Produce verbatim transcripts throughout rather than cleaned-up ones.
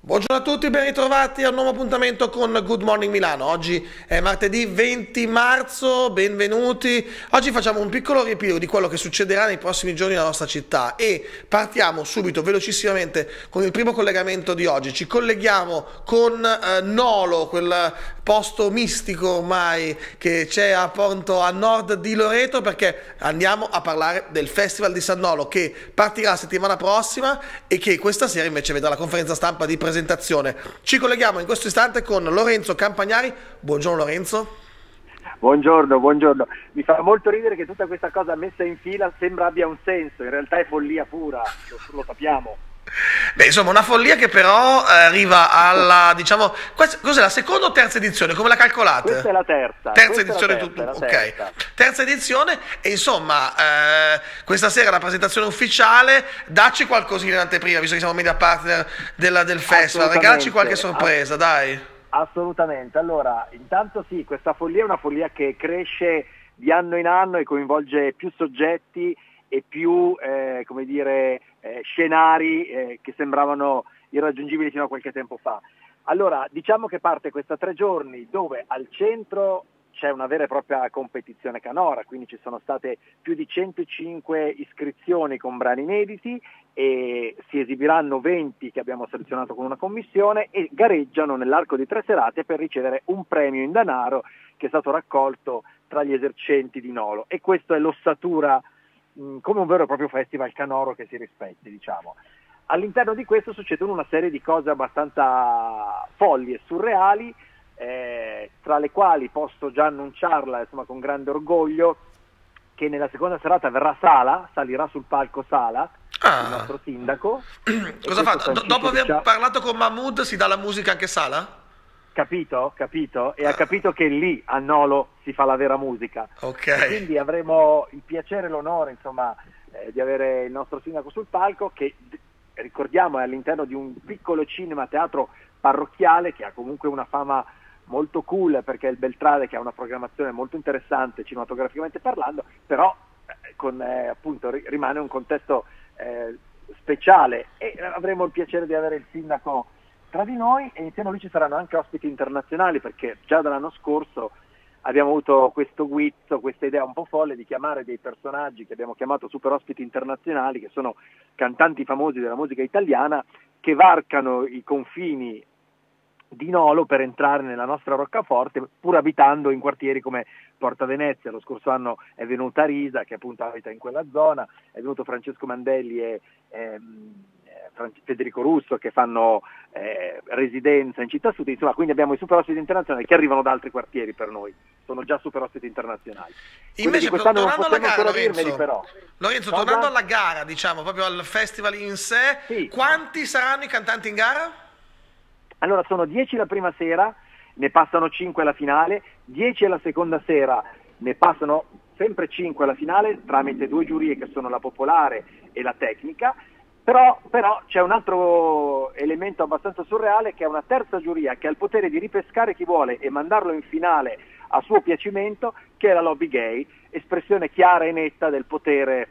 Buongiorno a tutti, ben ritrovati a un nuovo appuntamento con Good Morning Milano. Oggi è martedì venti marzo, benvenuti. Oggi facciamo un piccolo riepilogo di quello che succederà nei prossimi giorni nella nostra città e partiamo subito, velocissimamente, con il primo collegamento di oggi. Ci colleghiamo con eh, Nolo, quel posto mistico ormai che c'è appunto a nord di Loreto, perché andiamo a parlare del Festival di San Nolo che partirà la settimana prossima e che questa sera invece vedrà la conferenza stampa di presentazione. Ci colleghiamo in questo istante con Lorenzo Campagnari. Buongiorno Lorenzo. Buongiorno, buongiorno. Mi fa molto ridere che tutta questa cosa messa in fila sembra abbia un senso, in realtà è follia pura, lo, lo sappiamo. Beh, insomma, una follia che però arriva alla, diciamo, questa, cos'è la seconda o terza edizione? Come la calcolate? Questa è la terza. Terza edizione, terza, tutto, ok. Terza. terza edizione e insomma, eh, questa sera la presentazione ufficiale, dacci qualcosina in anteprima, visto che siamo media partner della, del festival, regalaci qualche sorpresa, dai. Assolutamente, allora, intanto sì, questa follia è una follia che cresce di anno in anno e coinvolge più soggetti e più, eh, come dire, eh, scenari eh, che sembravano irraggiungibili fino a qualche tempo fa. Allora, diciamo che parte questa tre giorni dove al centro c'è una vera e propria competizione canora, quindi ci sono state più di centocinque iscrizioni con brani inediti e si esibiranno venti che abbiamo selezionato con una commissione e gareggiano nell'arco di tre serate per ricevere un premio in denaro che è stato raccolto tra gli esercenti di Nolo, e questa è l'ossatura mh, come un vero e proprio festival canoro che si rispetti, diciamo. All'interno di questo succedono una serie di cose abbastanza folli e surreali, Eh, tra le quali posso già annunciarla insomma con grande orgoglio che nella seconda serata verrà Sala, salirà sul palco Sala, ah. il nostro sindaco. Cosa fa? Do- dopo aver diciamo... parlato con Mahmood si dà la musica anche Sala? Capito, capito, e ah. ha capito che lì a Nolo si fa la vera musica. Ok. Quindi avremo il piacere e l'onore insomma eh, di avere il nostro sindaco sul palco che, ricordiamo, è all'interno di un piccolo cinema teatro parrocchiale che ha comunque una fama molto cool perché è il Beltrade, che ha una programmazione molto interessante cinematograficamente parlando, però eh, con, eh, appunto ri- rimane un contesto eh, speciale e avremo il piacere di avere il sindaco tra di noi e insieme a lui ci saranno anche ospiti internazionali, perché già dall'anno scorso abbiamo avuto questo guizzo, questa idea un po' folle di chiamare dei personaggi che abbiamo chiamato super ospiti internazionali, che sono cantanti famosi della musica italiana che varcano i confini di Nolo per entrare nella nostra roccaforte, pur abitando in quartieri come Porta Venezia. Lo scorso anno è venuta Risa, che appunto abita in quella zona, è venuto Francesco Mandelli e ehm, Federico Russo, che fanno eh, residenza in Città Sud, insomma, quindi abbiamo i super ospiti internazionali che arrivano da altri quartieri per noi, sono già super ospiti internazionali. Invece, tornando alla gara, Lorenzo, dirmeli, però. Lorenzo tornando alla gara, diciamo, proprio al festival in sé, sì. Quanti saranno i cantanti in gara? Allora, sono dieci la prima sera, ne passano cinque alla finale, dieci alla seconda sera, ne passano sempre cinque alla finale tramite due giurie che sono la popolare e la tecnica, però, però c'è un altro elemento abbastanza surreale, che è una terza giuria che ha il potere di ripescare chi vuole e mandarlo in finale a suo piacimento, che è la lobby gay, espressione chiara e netta del potere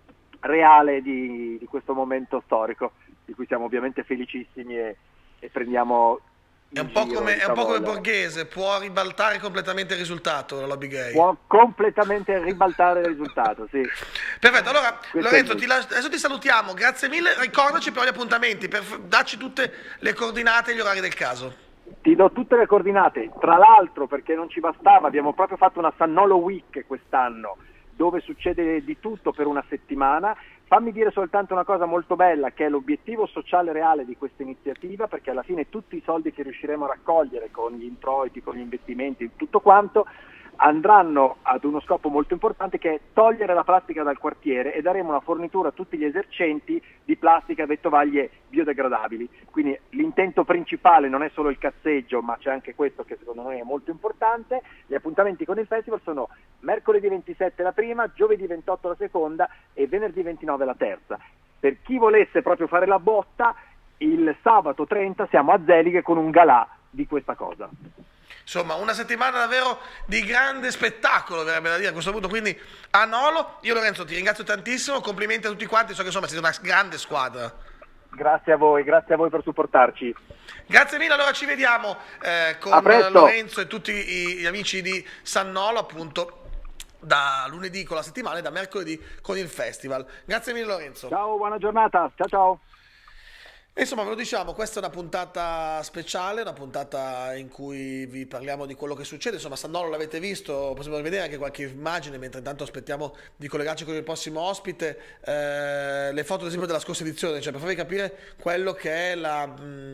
reale di, di questo momento storico, di cui siamo ovviamente felicissimi e e prendiamo è un, po come, diciamo, è un po' come Borghese, può ribaltare completamente il risultato la lobby gay. Può completamente ribaltare il risultato, sì. Perfetto, allora questo Lorenzo, ti las- adesso ti salutiamo, grazie mille, ricordaci però gli appuntamenti, per f- darci tutte le coordinate e gli orari del caso. Ti do tutte le coordinate, tra l'altro, perché non ci bastava, abbiamo proprio fatto una San Nolo Week quest'anno, dove succede di tutto per una settimana. Fammi dire soltanto una cosa molto bella, che è l'obiettivo sociale reale di questa iniziativa, perché alla fine tutti i soldi che riusciremo a raccogliere con gli introiti, con gli investimenti, tutto quanto, andranno ad uno scopo molto importante, che è togliere la plastica dal quartiere, e daremo una fornitura a tutti gli esercenti di plastica e tovaglie biodegradabili. Quindi l'intento principale non è solo il cazzeggio, ma c'è anche questo che secondo noi è molto importante. Gli appuntamenti con il festival sono mercoledì ventisette la prima, giovedì ventotto la seconda e venerdì ventinove la terza. Per chi volesse proprio fare la botta, il sabato trenta siamo a Zelighe con un galà di questa cosa. Insomma, una settimana davvero di grande spettacolo, verrebbe da dire a questo punto, quindi a Nolo. Io Lorenzo ti ringrazio tantissimo, complimenti a tutti quanti, so che insomma siete una grande squadra. Grazie a voi, grazie a voi per supportarci. Grazie mille, allora ci vediamo eh, con Lorenzo e tutti gli amici di Sannolo, appunto, da lunedì con la settimana e da mercoledì con il festival. Grazie mille Lorenzo. Ciao, buona giornata, ciao ciao. E insomma, ve lo diciamo, questa è una puntata speciale, una puntata in cui vi parliamo di quello che succede. Insomma, Sannolo l'avete visto, possiamo vedere anche qualche immagine, mentre intanto aspettiamo di collegarci con il prossimo ospite. Eh, le foto, ad esempio, della scorsa edizione, cioè per farvi capire quello che è la,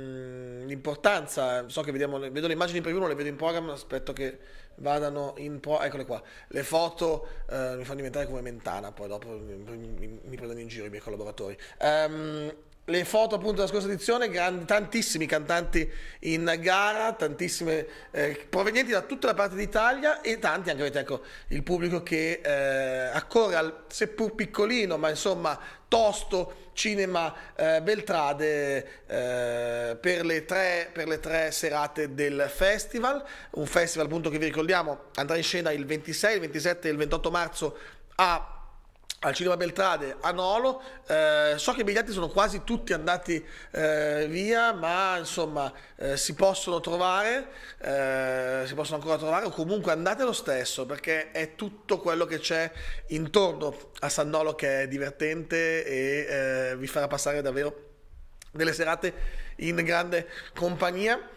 mh, l'importanza. So che vediamo, vedo le immagini in preview, non le vedo in programma, aspetto che vadano in pro, eccole qua. Le foto eh, mi fanno diventare come Mentana, poi dopo mi, mi, mi prendono in giro i miei collaboratori. Um, Le foto appunto della scorsa edizione, grandi, tantissimi cantanti in gara, tantissime eh, provenienti da tutta la parte d'Italia e tanti anche, vedete, ecco, il pubblico che eh, accorre al seppur piccolino ma insomma tosto cinema eh, Beltrade eh, per, le tre, per le tre serate del festival, un festival appunto che vi ricordiamo andrà in scena il ventisei, il ventisette e il ventotto marzo a al Cinema Beltrade a Nolo. Eh, so che i biglietti sono quasi tutti andati eh, via, ma insomma eh, si possono trovare, eh, si possono ancora trovare, o comunque andate lo stesso, perché è tutto quello che c'è intorno a San Nolo che è divertente e eh, vi farà passare davvero delle serate in grande compagnia.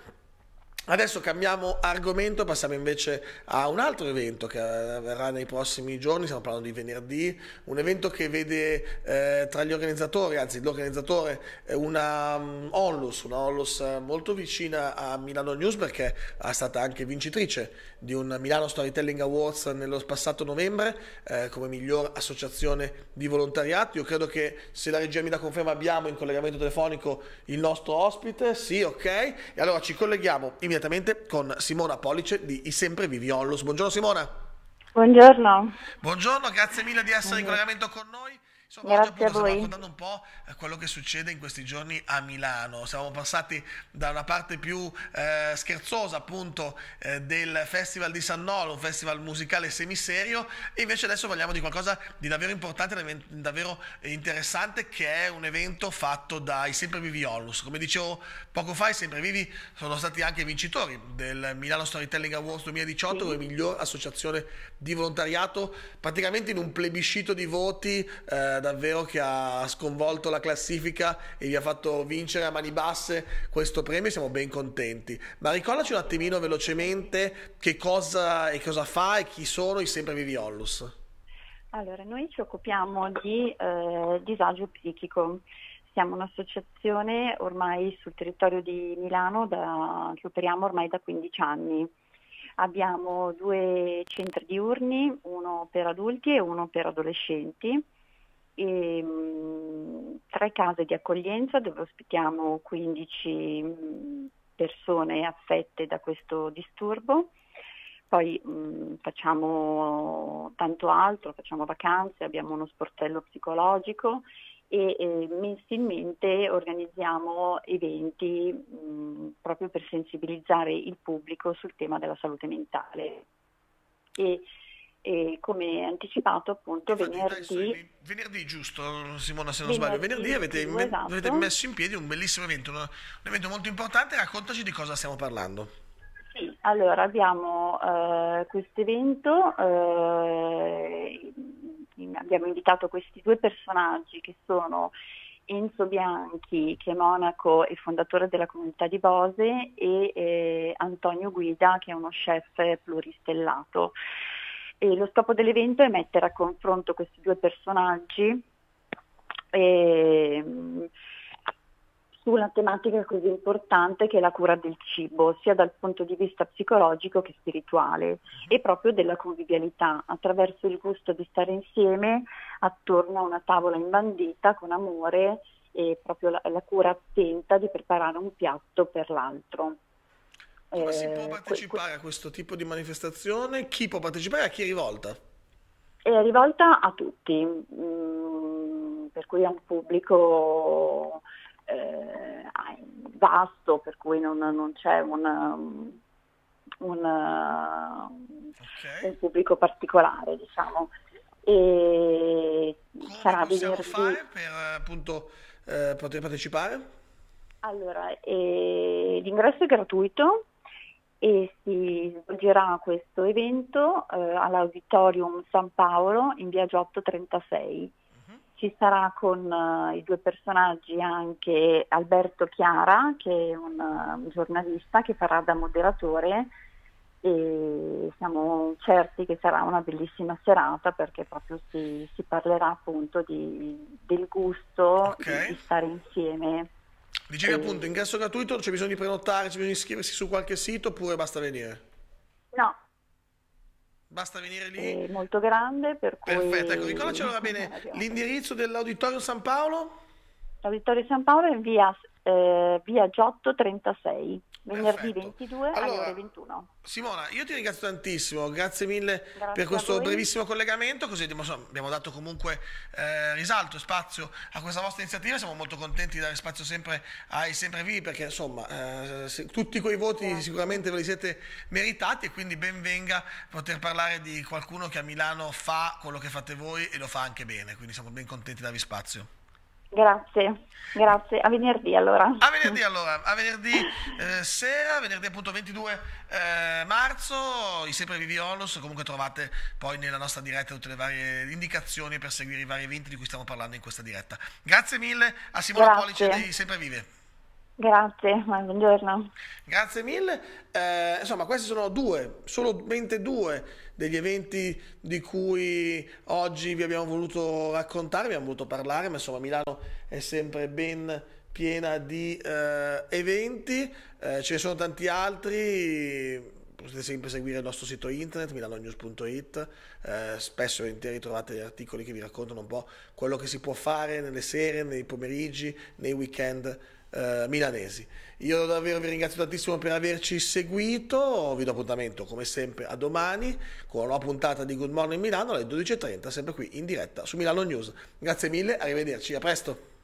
Adesso cambiamo argomento, passiamo invece a un altro evento che avverrà nei prossimi giorni, stiamo parlando di venerdì, un evento che vede eh, tra gli organizzatori, anzi l'organizzatore, eh, una um, Onlus, una Onlus molto vicina a Milano News, perché è stata anche vincitrice di un Milano Storytelling Awards nello passato novembre eh, come miglior associazione di volontariato. Io credo che, se la regia mi dà conferma, abbiamo in collegamento telefonico il nostro ospite, sì, ok, e allora ci colleghiamo immediatamente con Simona Pollice di I Sempre Vivi Onlus. Buongiorno Simona. Buongiorno. Buongiorno, grazie mille di essere in collegamento con noi. Insomma, Grazie oggi appunto a voi. stiamo raccontando un po' quello che succede in questi giorni a Milano. Siamo passati da una parte più eh, scherzosa appunto eh, del Festival di Sannolo, un festival musicale semiserio, e invece adesso parliamo di qualcosa di davvero importante, davvero interessante, che è un evento fatto dai Sempre Vivi Onlus. Come dicevo poco fa, i Sempre Vivi sono stati anche vincitori del Milano Storytelling Awards duemiladiciotto come miglior associazione di volontariato, praticamente in un plebiscito di voti eh, davvero che ha sconvolto la classifica e vi ha fatto vincere a mani basse questo premio. Siamo ben contenti, ma ricordaci un attimino velocemente che cosa e cosa fa e chi sono i Sempre Vivi Onlus. Allora, noi ci occupiamo di eh, disagio psichico. Siamo un'associazione ormai sul territorio di Milano da, che operiamo ormai da quindici anni. Abbiamo due centri diurni, uno per adulti e uno per adolescenti, e mh, tre case di accoglienza dove ospitiamo quindici mh, persone affette da questo disturbo. Poi mh, facciamo tanto altro, facciamo vacanze, abbiamo uno sportello psicologico e, e mensilmente organizziamo eventi mh, proprio per sensibilizzare il pubblico sul tema della salute mentale. E, E come anticipato appunto Infatti, venerdì adesso, venerdì giusto Simona, se non venerdì, sbaglio, venerdì avete, sì, me, esatto. avete messo in piedi un bellissimo evento, un, un evento molto importante. Raccontaci di cosa stiamo parlando. Sì, allora abbiamo eh, questo evento, eh, abbiamo invitato questi due personaggi che sono Enzo Bianchi, che è monaco e fondatore della comunità di Bose, e eh, Antonio Guida, che è uno chef pluristellato. E lo scopo dell'evento è mettere a confronto questi due personaggi e, su una tematica così importante che è la cura del cibo, sia dal punto di vista psicologico che spirituale, e proprio della convivialità, attraverso il gusto di stare insieme attorno a una tavola imbandita con amore e proprio la, la cura attenta di preparare un piatto per l'altro. Come si può partecipare a questo tipo di manifestazione? Chi può partecipare e a chi è rivolta? È rivolta a tutti, mh, per cui è un pubblico eh, vasto, per cui non, non c'è un, un, okay. un pubblico particolare, diciamo. E come sarà possiamo venerdì... fare per appunto eh, poter partecipare? Allora, eh, l'ingresso è gratuito e si svolgerà questo evento eh, all'Auditorium San Paolo in via Giotto trentasei. Ci sarà con uh, i due personaggi anche Alberto Chiara, che è un, uh, un giornalista che farà da moderatore, e siamo certi che sarà una bellissima serata perché proprio si, si parlerà appunto di, del gusto Okay. di, di stare insieme. Dicevi E- appunto, ingresso gratuito, c'è bisogno di prenotare, c'è bisogno di iscriversi su qualche sito oppure basta venire? No, Basta venire lì? è molto grande, per cui... Perfetto, ecco, ricordaci allora bene l'indirizzo dell'Auditorio San Paolo? L'Auditorio San Paolo è in via, eh, via Giotto trentasei, venerdì Perfetto. ventidue alle Allora, ore ventuno. Simona, io ti ringrazio tantissimo, grazie mille Grazie per a questo voi. brevissimo collegamento, così abbiamo, insomma, abbiamo dato comunque eh, risalto e spazio a questa vostra iniziativa, siamo molto contenti di dare spazio sempre ai sempre vivi perché insomma eh, se- tutti quei voti Grazie. sicuramente ve li siete meritati e quindi ben venga poter parlare di qualcuno che a Milano fa quello che fate voi e lo fa anche bene, quindi siamo ben contenti di darvi spazio. Grazie, grazie. A venerdì allora. A venerdì allora, a venerdì eh, sera, venerdì appunto ventidue eh, marzo, i Sempre Vivi Onlus, comunque trovate poi nella nostra diretta tutte le varie indicazioni per seguire i vari eventi di cui stiamo parlando in questa diretta. Grazie mille a Simona Grazie. Pollice dei Sempre Vive. Grazie, buongiorno. Grazie mille. Eh, insomma, questi sono due, solamente due degli eventi di cui oggi vi abbiamo voluto raccontare, abbiamo voluto parlare, ma insomma Milano è sempre ben piena di eh, eventi, eh, ce ne sono tanti altri. Potete sempre seguire il nostro sito internet milanonews punto it, eh, spesso e volentieri trovate gli articoli che vi raccontano un po' quello che si può fare nelle sere, nei pomeriggi, nei weekend eh, milanesi. Io davvero vi ringrazio tantissimo per averci seguito, vi do appuntamento come sempre a domani con una nuova puntata di Good Morning Milano alle dodici e trenta, sempre qui in diretta su Milano News. Grazie mille, arrivederci, a presto!